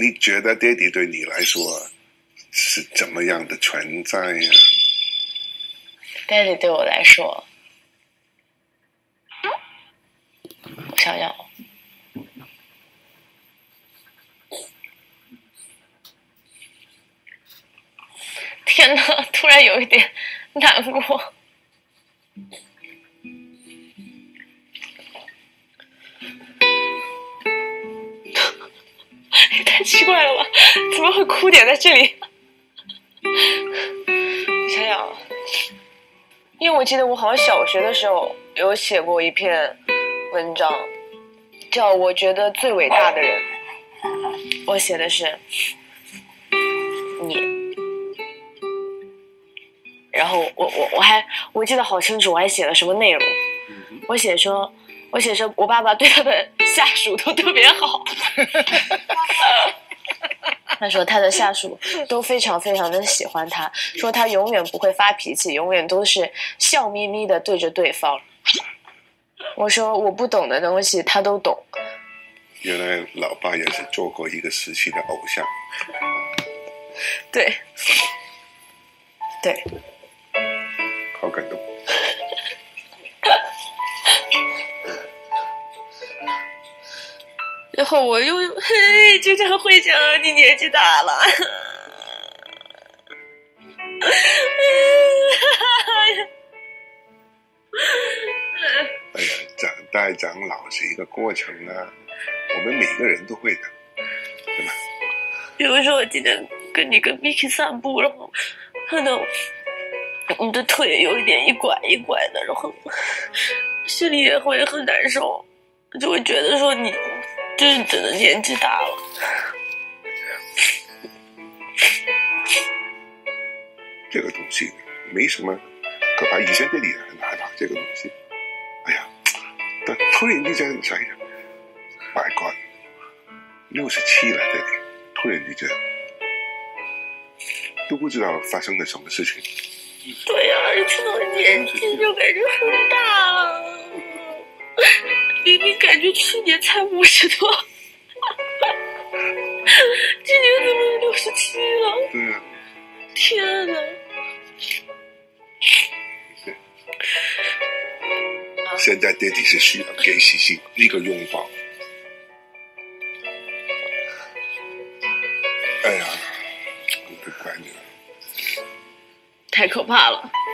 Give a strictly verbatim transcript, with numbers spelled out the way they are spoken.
你觉得爹地对你来说是怎么样的存在呀？ 爹地对我来说，我想想，天哪，突然有一点难过。也太奇怪了吧？怎么会哭点在这里？我想想啊，因为我记得我好像小学的时候有写过一篇文章，叫《我觉得最伟大的人》。我写的是你，然后我我我还我记得好清楚，我还写了什么内容。我写说，我写说我爸爸对他的下属都特别好。他说他的下属都非常非常的喜欢他，说他永远不会发脾气，永远都是笑眯眯的对着对方。我说我不懂的东西他都懂。 原来老爸也是做过一个时期的偶像。 对，对， 好感动。 然后我又嘿经常会想你年纪大了。 哎呀，长大长老是一个过程啊，我们每个人都会的，对吧？ 比如说我今天跟你跟 Miki 散步，然后看到你的腿有一点一拐一拐的，然后心里也会很难受，就会觉得说你就是真的年纪大了。 这个东西没什么可怕，以前这里也很害怕这个东西。哎呀，但突然之間想一想，拜God，六十七了这里，突然之間都不知道发生了什么事情。 对呀、啊，这种年纪就感觉很大了，明明感觉去年才五十多，今年怎么六十七了？ 对啊， 天哪！ 对，现在爹地是需要给西西一个拥抱。哎呀，我不管你了， 太可怕了。